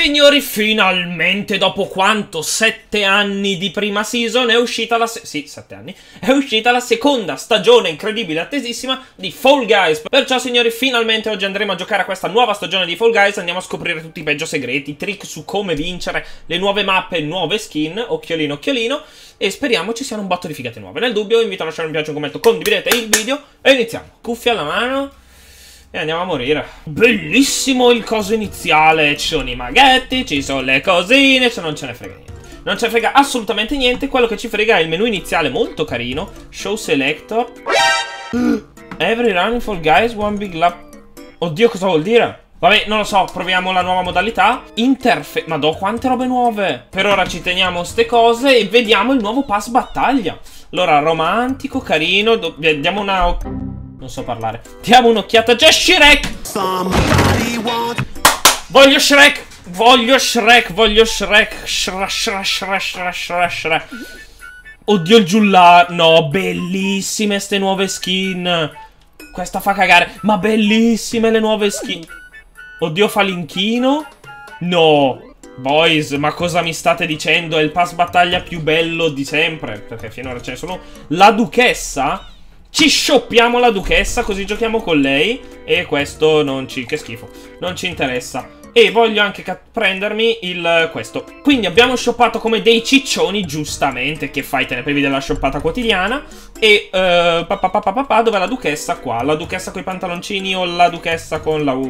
Signori, finalmente dopo quanto? 7 anni di prima season è uscita la... Sì, 7 anni. È uscita la seconda stagione incredibile, attesissima di Fall Guys. Perciò, signori, finalmente oggi andremo a giocare a questa nuova stagione di Fall Guys. Andiamo a scoprire tutti i peggio segreti, trick su come vincere, le nuove mappe, nuove skin, occhiolino, occhiolino. E speriamo ci siano un botto di figate nuove. Nel dubbio, vi invito a lasciare un piace, un commento, condividete il video e iniziamo. Cuffia alla mano. E andiamo a morire. Bellissimo il coso iniziale. Ci sono i maghetti, ci sono le cosine, non ce ne frega niente. Non ce ne frega assolutamente niente. Quello che ci frega è il menu iniziale molto carino. Show selector. Every run Fall Guys, one big lap. Oddio, cosa vuol dire? Vabbè, non lo so, proviamo la nuova modalità. Interface. Madò, quante robe nuove. Per ora ci teniamo ste cose e vediamo il nuovo pass battaglia. Allora, romantico, carino. Diamo una... Non so parlare. Diamo un'occhiata. C'è Shrek! Voglio Shrek! Voglio Shrek! Voglio Shrek! Shrek. Oddio il giullare. No, bellissime ste nuove skin. Questa fa cagare. Ma bellissime le nuove skin. Oddio falinchino. No. Boys, ma cosa mi state dicendo? È il pass battaglia più bello di sempre. Perché finora ce ne sono. La duchessa? Ci shoppiamo la duchessa, così giochiamo con lei. E questo non ci... che schifo. Non ci interessa. E voglio anche prendermi questo. Quindi abbiamo shoppato come dei ciccioni, giustamente. Che fai, te ne privi della shoppata quotidiana. E dov'è la duchessa? Qua. La duchessa con i pantaloncini o la duchessa con la...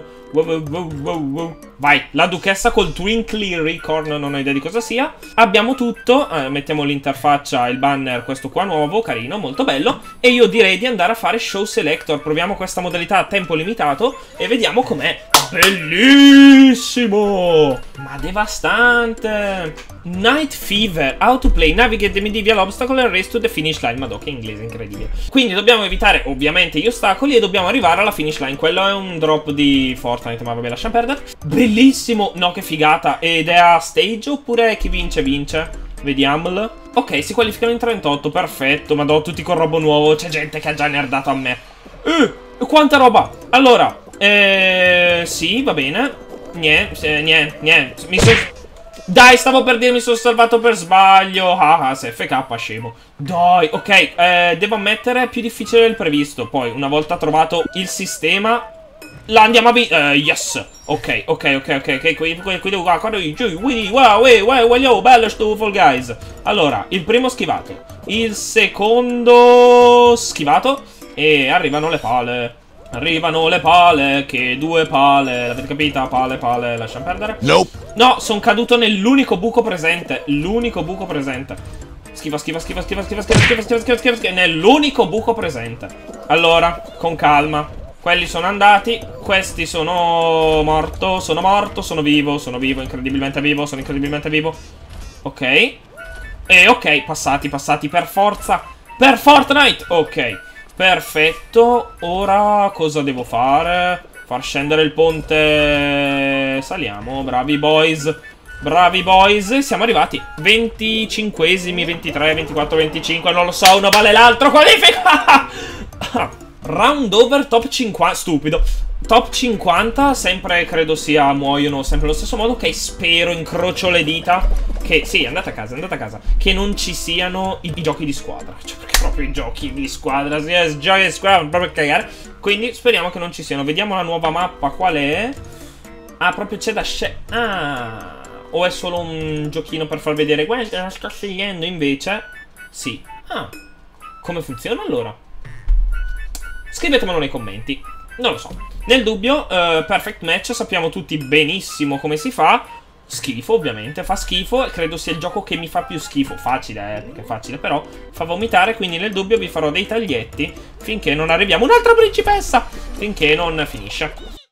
Vai, la duchessa col Twinkly Recorn, non ho idea di cosa sia. Abbiamo tutto, mettiamo l'interfaccia, il banner, questo qua nuovo, carino, molto bello. E io direi di andare a fare Show Selector. Proviamo questa modalità a tempo limitato e vediamo com'è. Bellissimo! Ma devastante! Night Fever, how to play, navigate the medieval obstacle and race to the finish line. Madò, che inglese incredibile. Quindi dobbiamo evitare ovviamente gli ostacoli e dobbiamo arrivare alla finish line. Quello è un drop di Fortnite, ma vabbè, lasciamo perdere. Bellissimo! No, che figata! Ed è a stage oppure chi vince vince? Vediamolo. Ok, si qualificano in 38, perfetto. Madò, tutti con robo nuovo. C'è gente che ha già nerdato a me. Quanta roba! Allora, sì, va bene. Niente. Dai, stavo per dire mi sono salvato per sbaglio. SFK, scemo. Dai, ok, devo ammettere, più difficile del previsto. Poi, una volta trovato il sistema, la andiamo a yes. Ok. Qui devo wow, bello sto Fall Guys. Allora, il primo schivato. Il secondo schivato. E arrivano le pale. Arrivano le pale, che due pale. L'avete capita? Pale, lasciamo perdere. Nope. No, sono caduto nell'unico buco presente. L'unico buco presente. Schiva. Nell'unico buco presente. Allora, con calma. Quelli sono andati. Questi sono morto. Sono vivo, incredibilmente vivo. Sono incredibilmente vivo. Ok. E ok, passati, per forza. Per Fortnite. Ok. Perfetto, ora cosa devo fare? Far scendere il ponte. Saliamo, bravi boys. Siamo arrivati 25esimi, 23, 24, 25. Non lo so, uno vale l'altro. Qualifica. Round over top 50. Stupido. Top 50, sempre credo sia, muoiono sempre allo stesso modo. Ok, spero, incrocio le dita che, sì, andate a casa, che non ci siano i giochi di squadra. Cioè, perché proprio i giochi di squadra, sì, giochi di squadra, proprio cagare. Quindi speriamo che non ci siano. Vediamo la nuova mappa, qual è? Ah, proprio c'è da o è solo un giochino per far vedere, guarda, la sto scegliendo invece. Sì. Ah, come funziona allora? Scrivetemelo nei commenti. Non lo so. Nel dubbio, Perfect Match sappiamo tutti benissimo come si fa. Schifo, ovviamente, fa schifo. E credo sia il gioco che mi fa più schifo. Facile, perché è facile, però fa vomitare. Quindi nel dubbio vi farò dei taglietti finché non arriviamo. Un'altra principessa! Finché non finisce.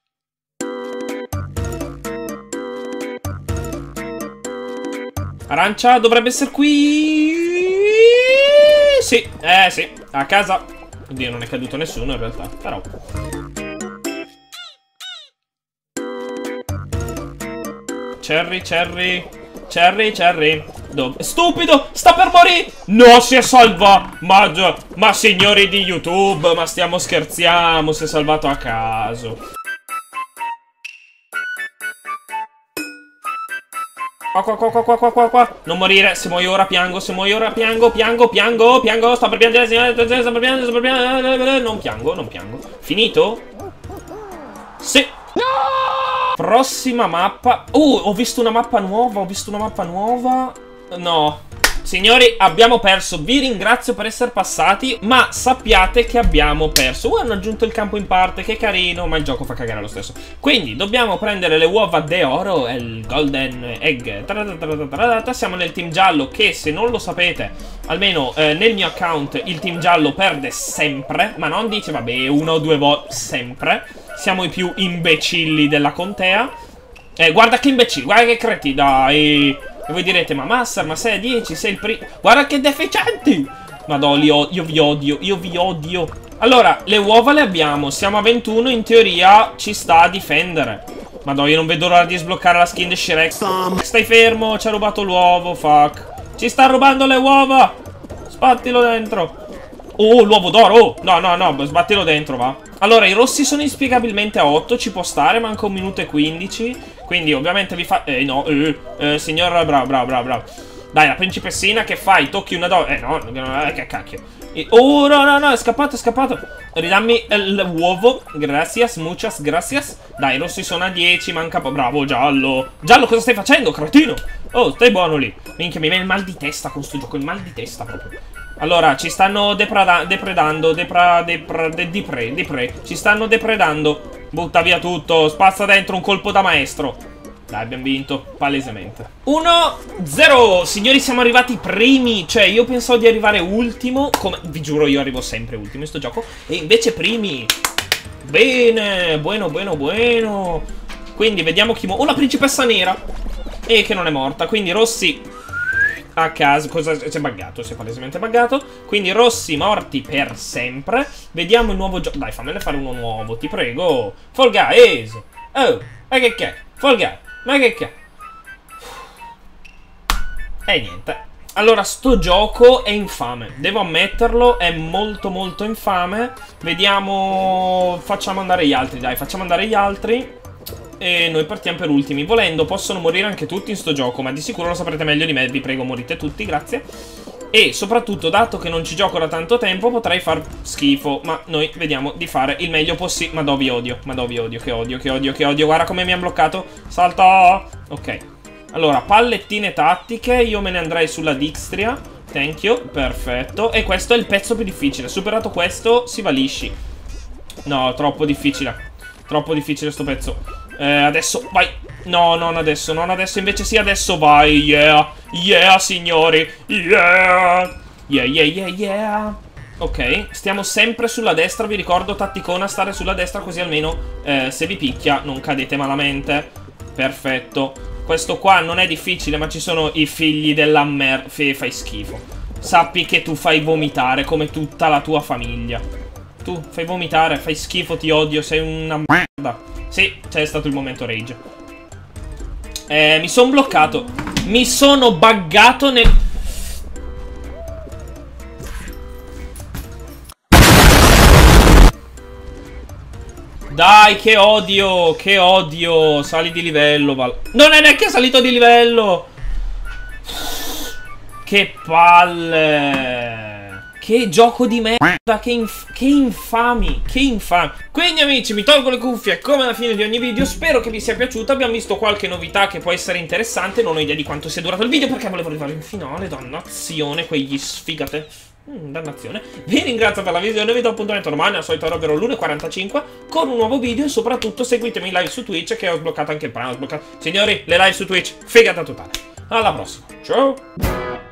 Arancia dovrebbe essere qui. Sì, sì, a casa. Oddio, non è caduto nessuno in realtà, però. Cherry. Dove? Stupido! Sta per morire! No, si è salvato! Ma signori di YouTube, ma stiamo scherzando, si è salvato a caso. Qua. Non morire, se muoio ora piango, se muoio ora piango. Sto per piangere, sto per piangere. Non piango. Finito? Sì. No! Prossima mappa. Ho visto una mappa nuova. No. Signori, abbiamo perso. Vi ringrazio per essere passati, ma sappiate che abbiamo perso. Hanno aggiunto il campo in parte, che carino, ma il gioco fa cagare lo stesso. Quindi dobbiamo prendere le uova d'oro e il golden egg. Siamo nel team giallo che, se non lo sapete, almeno nel mio account il team giallo perde sempre. Ma non dice, vabbè, 1 o 2 volte, sempre. Siamo i più imbecilli della contea. Guarda che imbecilli, guarda che creti, dai. E voi direte, ma Master, ma sei a 10, sei il primo. Guarda che deficienti! Madò, io vi odio. Allora, le uova le abbiamo, siamo a 21, in teoria ci sta a difendere. Madò, io non vedo l'ora di sbloccare la skin di Shrek. Stai fermo, ci ha rubato l'uovo, fuck. Ci sta rubando le uova! Sbattilo dentro. Oh, l'uovo d'oro! No, sbattilo dentro, va. Allora, i rossi sono inspiegabilmente a 8, ci può stare, manca 1 minuto e 15. Quindi, ovviamente vi fa... signor, bravo. Dai, la principessina, che fai? Tocchi una donna... no, che cacchio. Oh, no, è scappato. Ridammi l'uovo. Gracias, muchas gracias. Dai, i rossi sono a 10, manca... Bravo, giallo. Giallo, cosa stai facendo, cretino? Oh, stai buono lì. Minchia, mi viene il mal di testa con sto gioco, il mal di testa proprio. Allora, ci stanno depredando. Ci stanno depredando. Butta via tutto. Spazza dentro un colpo da maestro. Dai, abbiamo vinto. Palesemente. 1-0. Signori, siamo arrivati primi. Cioè, io pensavo di arrivare ultimo. Come... Vi giuro, io arrivo sempre ultimo in sto gioco. E invece primi. Bene. Bueno. Quindi, vediamo chi la principessa nera. E che non è morta. Quindi, rossi... a caso, cosa si è buggato? Si è palesemente buggato. Quindi rossi morti per sempre. Vediamo il nuovo gioco. Dai, fammene fare uno nuovo, ti prego. Fall Guys. Oh, ma che è? Fall Guys, ma che è? E niente. Allora, sto gioco è infame. Devo ammetterlo, è molto infame. Vediamo. Facciamo andare gli altri, dai, facciamo andare gli altri. E noi partiamo per ultimi. Volendo possono morire anche tutti in sto gioco, ma di sicuro lo saprete meglio di me. Vi prego, morite tutti, grazie. E soprattutto, dato che non ci gioco da tanto tempo, potrei far schifo. Ma noi vediamo di fare il meglio possibile. Madò, vi odio, che odio. Guarda come mi ha bloccato. Salta. Ok. Allora, pallettine tattiche. Io me ne andrei sulla Dixtria. Thank you, perfetto. E questo è il pezzo più difficile. Superato questo, si va lisci. No, troppo difficile. Troppo difficile sto pezzo. Adesso, vai. No, non adesso, invece sì, adesso vai. Yeah, signori. Yeah. Ok, stiamo sempre sulla destra. Vi ricordo, tatticona, stare sulla destra, così almeno se vi picchia non cadete malamente. Perfetto. Questo qua non è difficile, ma ci sono i figli della merda. Fai schifo. Sappi che tu fai vomitare come tutta la tua famiglia. Tu fai vomitare, fai schifo, ti odio, sei una merda. Sì, c'è stato il momento rage. Mi sono bloccato. Mi sono buggato nel... Dai, che odio. Sali di livello, Val. Non è neanche salito di livello. Che palle. Che gioco di merda, che infami. Quindi amici, mi tolgo le cuffie come alla fine di ogni video. Spero che vi sia piaciuto. Abbiamo visto qualche novità che può essere interessante. Non ho idea di quanto sia durato il video, perché volevo arrivare in finale. Dannazione, quegli sfigate. Dannazione. Vi ringrazio per la visione. Vi do appuntamento domani al solito ora, ovvero l'1:45, con un nuovo video. E soprattutto seguitemi in live su Twitch, che ho sbloccato anche il Prime. Signori, le live su Twitch, figata totale. Alla prossima, ciao.